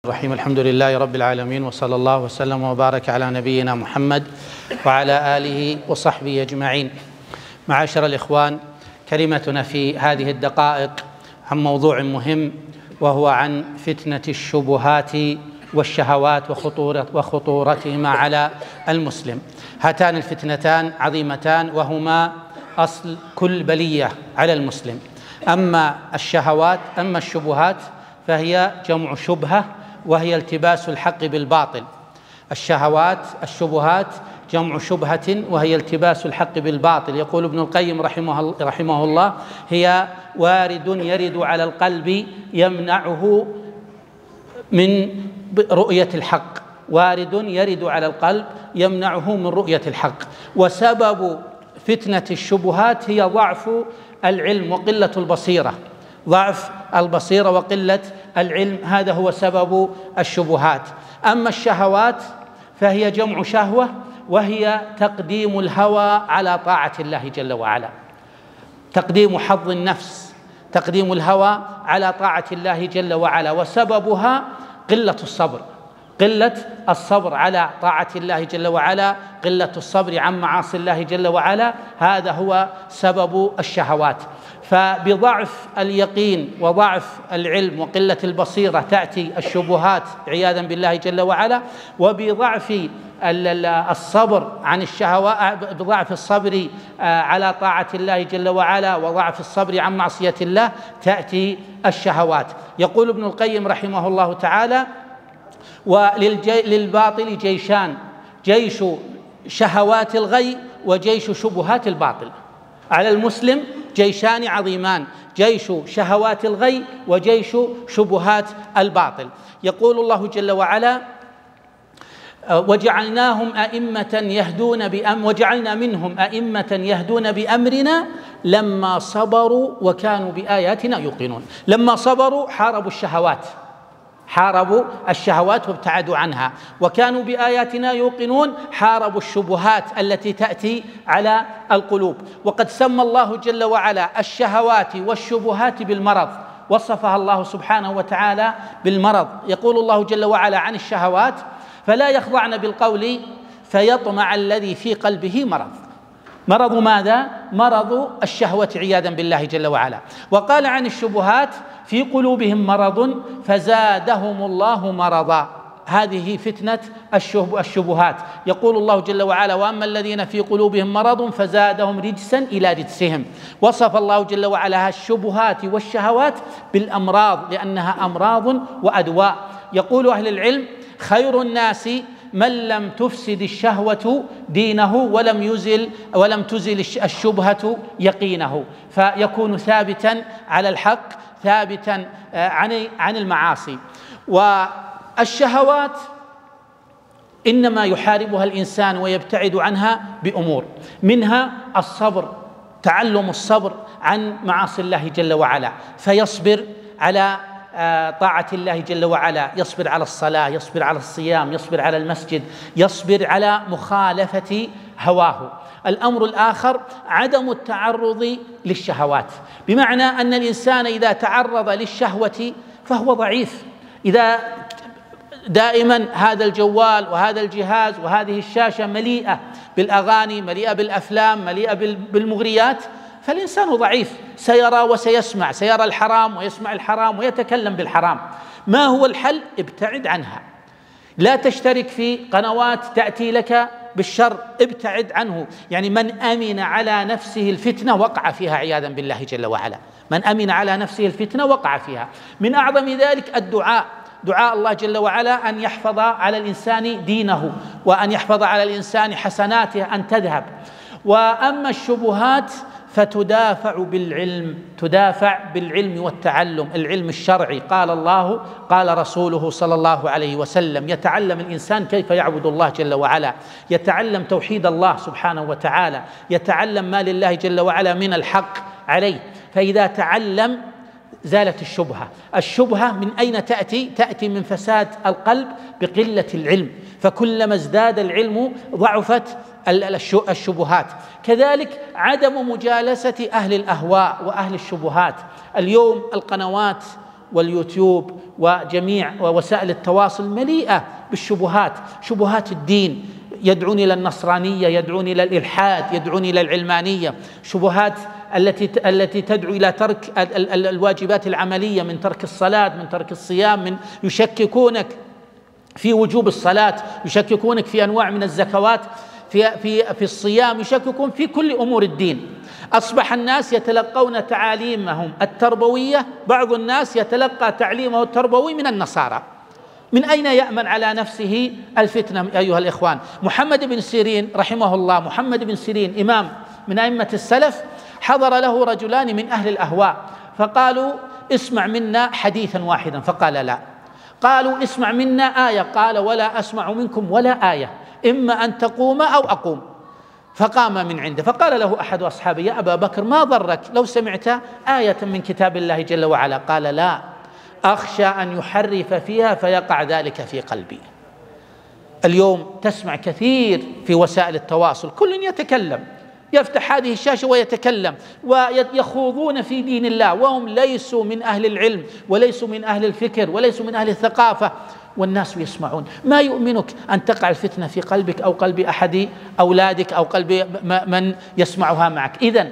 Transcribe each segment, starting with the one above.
الرحيم. الحمد لله رب العالمين، وصلى الله وسلم وبارك على نبينا محمد وعلى آله وصحبه أجمعين. معاشر الإخوان، كلمتنا في هذه الدقائق عن موضوع مهم، وهو عن فتنة الشبهات والشهوات وخطورتهما على المسلم. هاتان الفتنتان عظيمتان، وهما أصل كل بلية على المسلم. أما الشبهات فهي جمع شبهة، وهي التباس الحق بالباطل. الشبهات جمع شبهة، وهي التباس الحق بالباطل. يقول ابن القيم رحمه الله: هي وارد يرد على القلب يمنعه من رؤية الحق، وارد يرد على القلب يمنعه من رؤية الحق. وسبب فتنة الشبهات هي ضعف العلم وقلة البصيرة. ضعف البصيرة وقلة العلم، هذا هو سبب الشبهات. أما الشهوات فهي جمع شهوة، وهي تقديم الهوى على طاعة الله جل وعلا، تقديم حظ النفس، تقديم الهوى على طاعة الله جل وعلا. وسببها قلة الصبر على طاعة الله جل وعلا، قلة الصبر عن معاصي الله جل وعلا، هذا هو سبب الشهوات. فبضعف اليقين وضعف العلم وقلة البصيرة تأتي الشبهات عياذا بالله جل وعلا. وبضعف الصبر عن الشهوات، بضعف الصبر على طاعة الله جل وعلا وضعف الصبر عن معصية الله تأتي الشهوات. يقول ابن القيم رحمه الله تعالى: وللباطل جيشان، جيش شهوات الغي وجيش شبهات الباطل. على المسلم جيشان عظيمان: جيش شهوات الغي وجيش شبهات الباطل. يقول الله جل وعلا: وجعلنا منهم أئمة يهدون بأمرنا لما صبروا وكانوا بآياتنا يوقنون. لما صبروا حاربوا الشهوات وابتعدوا عنها، وكانوا بآياتنا يوقنون، حاربوا الشبهات التي تأتي على القلوب. وقد سمى الله جل وعلا الشهوات والشبهات بالمرض، وصفها الله سبحانه وتعالى بالمرض. يقول الله جل وعلا عن الشهوات: فلا يخضعن بالقول فيطمع الذي في قلبه مرض. مرض ماذا؟ مرض الشهوة عياذا بالله جل وعلا. وقال عن الشبهات: في قلوبهم مرض فزادهم الله مرضا. هذه فتنة الشبهات. يقول الله جل وعلا: وأما الذين في قلوبهم مرض فزادهم رجسا إلى رجسهم. وصف الله جل وعلا الشبهات والشهوات بالأمراض، لأنها أمراض وأدواء. يقول أهل العلم: خير الناس من لم تفسد الشهوة دينه ولم تزل الشبهة يقينه، فيكون ثابتا على الحق، ثابتا عن المعاصي. والشهوات إنما يحاربها الإنسان ويبتعد عنها بأمور، منها الصبر، تعلم الصبر عن معاصي الله جل وعلا، فيصبر على طاعة الله جل وعلا، يصبر على الصلاة، يصبر على الصيام، يصبر على المسجد، يصبر على مخالفة هواه. الأمر الآخر عدم التعرض للشهوات، بمعنى أن الإنسان إذا تعرض للشهوة فهو ضعيف. إذا دائما هذا الجوال وهذا الجهاز وهذه الشاشة مليئة بالأغاني، مليئة بالأفلام، مليئة بالمغريات، فالإنسان ضعيف، سيرى وسيسمع، سيرى الحرام ويسمع الحرام ويتكلم بالحرام. ما هو الحل؟ ابتعد عنها. لا تشترك في قنوات تأتي لك بالشر، ابتعد عنه. يعني من أمن على نفسه الفتنة وقع فيها عياذا بالله جل وعلا. من أمن على نفسه الفتنة وقع فيها. من أعظم ذلك الدعاء، دعاء الله جل وعلا أن يحفظ على الإنسان دينه، وأن يحفظ على الإنسان حسناته أن تذهب. وأما الشبهات فتدافع بالعلم والتعلم، العلم الشرعي. قال الله، قال رسوله صلى الله عليه وسلم: يتعلم الإنسان كيف يعبد الله جل وعلا، يتعلم توحيد الله سبحانه وتعالى، يتعلم ما لله جل وعلا من الحق عليه. فإذا تعلم زالت الشبهة من أين تأتي؟ تأتي من فساد القلب بقلة العلم، فكلما ازداد العلم ضعفت الشبهات. كذلك عدم مجالسة أهل الأهواء وأهل الشبهات. اليوم القنوات واليوتيوب وجميع وسائل التواصل مليئة بالشبهات، شبهات الدين، يدعون إلى النصرانية، يدعون إلى الإلحاد، يدعون إلى العلمانية، شبهات التي تدعو إلى ترك الواجبات العملية، من ترك الصلاة، من ترك الصيام، من يشككونك في وجوب الصلاة، يشككونك في أنواع من الزكوات، في الصيام، يشككون في كل أمور الدين. أصبح الناس يتلقون تعاليمهم التربوية، بعض الناس يتلقى تعليمه التربوي من النصارى. من أين يأمن على نفسه الفتنة أيها الإخوان؟ محمد بن سيرين رحمه الله، محمد بن سيرين إمام من أئمة السلف، حضر له رجلان من أهل الأهواء فقالوا اسمع منا حديثا واحدا، فقال لا. قالوا اسمع منا آية، قال ولا أسمع منكم ولا آية، إما أن تقوم أو أقوم. فقام من عنده، فقال له أحد أصحابه يا أبا بكر ما ضرك لو سمعت آية من كتاب الله جل وعلا؟ قال لا، أخشى أن يحرف فيها فيقع ذلك في قلبي. اليوم تسمع كثير في وسائل التواصل كل يتكلم، يفتح هذه الشاشة ويتكلم ويخوضون في دين الله وهم ليسوا من أهل العلم وليسوا من أهل الفكر وليسوا من أهل الثقافة، والناس يسمعون. ما يؤمنك أن تقع الفتنة في قلبك أو قلب أحد أولادك أو قلب من يسمعها معك. إذن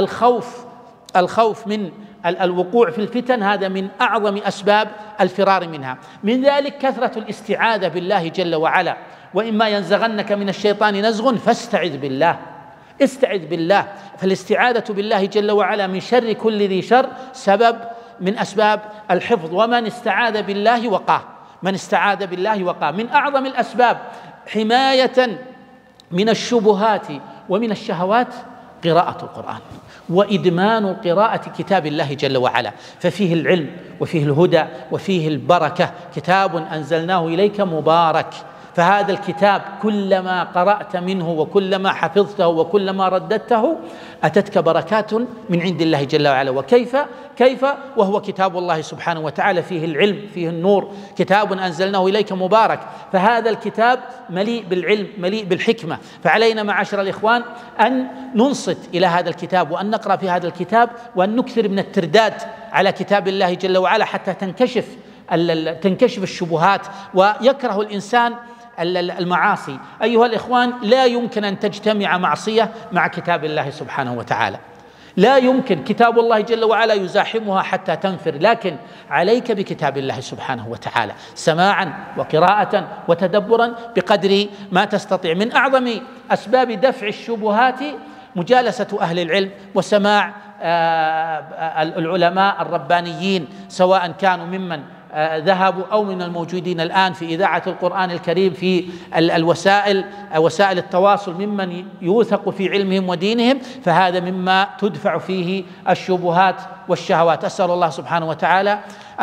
الخوف من الوقوع في الفتن هذا من أعظم أسباب الفرار منها. من ذلك كثرة الاستعاذة بالله جل وعلا، وإما ينزغنك من الشيطان نزغ فاستعذ بالله، استعذ بالله. فالاستعاذة بالله جل وعلا من شر كل ذي شر سبب من أسباب الحفظ، ومن استعاذ بالله وقاه، من استعاذ بالله وقاه. من أعظم الأسباب حماية من الشبهات ومن الشهوات قراءة القرآن وإدمان قراءة كتاب الله جل وعلا، ففيه العلم وفيه الهدى وفيه البركة. كتاب أنزلناه إليك مبارك، فهذا الكتاب كلما قرأت منه وكلما حفظته وكلما رددته أتتك بركات من عند الله جل وعلا. وكيف وهو كتاب الله سبحانه وتعالى، فيه العلم فيه النور، كتاب أنزلناه إليك مبارك. فهذا الكتاب مليء بالعلم مليء بالحكمة، فعلينا معاشر الإخوان أن ننصت إلى هذا الكتاب وأن نقرأ في هذا الكتاب وأن نكثر من الترداد على كتاب الله جل وعلا حتى تنكشف الشبهات ويكره الإنسان المعاصي. أيها الإخوان، لا يمكن أن تجتمع معصية مع كتاب الله سبحانه وتعالى، لا يمكن. كتاب الله جل وعلا يزاحمها حتى تنفر، لكن عليك بكتاب الله سبحانه وتعالى سماعا وقراءة وتدبرا بقدر ما تستطيع. من أعظم أسباب دفع الشبهات مجالسة أهل العلم وسماع العلماء الربانيين، سواء كانوا ممن ذهبوا أو من الموجودين الآن في إذاعة القرآن الكريم، في وسائل التواصل، ممن يوثق في علمهم ودينهم، فهذا مما تدفع فيه الشبهات والشهوات. أسأل الله سبحانه وتعالى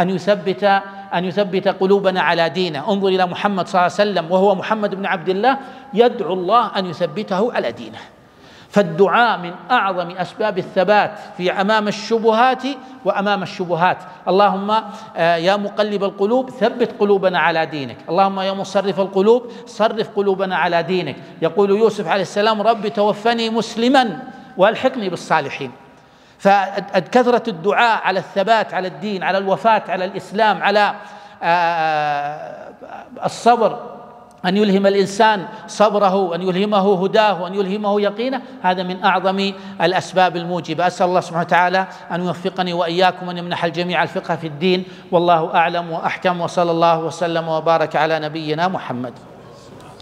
أن يثبت قلوبنا على دينه. انظر إلى محمد صلى الله عليه وسلم وهو محمد بن عبد الله يدعو الله أن يثبته على دينه. فالدعاء من أعظم أسباب الثبات في أمام الشبهات وأمام الشبهات. اللهم يا مقلب القلوب ثبت قلوبنا على دينك، اللهم يا مصرف القلوب صرف قلوبنا على دينك. يقول يوسف عليه السلام رب توفني مسلما والحقني بالصالحين. فكثرة الدعاء على الثبات على الدين، على الوفاة على الإسلام، على الصبر، أن يلهم الإنسان صبره، أن يلهمه هداه، وأن يلهمه يقينه، هذا من أعظم الأسباب الموجبة. أسأل الله سبحانه وتعالى أن يوفقني وإياكم وأن يمنح الجميع الفقه في الدين، والله أعلم وأحكم، وصلى الله وسلم وبارك على نبينا محمد.